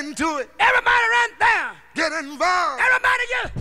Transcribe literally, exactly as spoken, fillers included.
into it. Everybody right there. Get involved. Everybody just